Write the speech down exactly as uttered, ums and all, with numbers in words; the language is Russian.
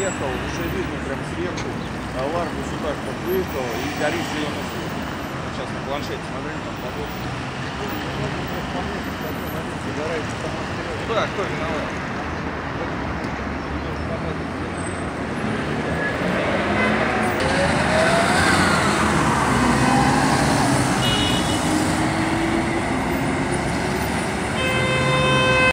подъехал, уже видно прям сверху, а Ларгус вот так вот выехал и горит зеленый свет. Сейчас на планшете смотрели, там подошли. Да, кто виноват?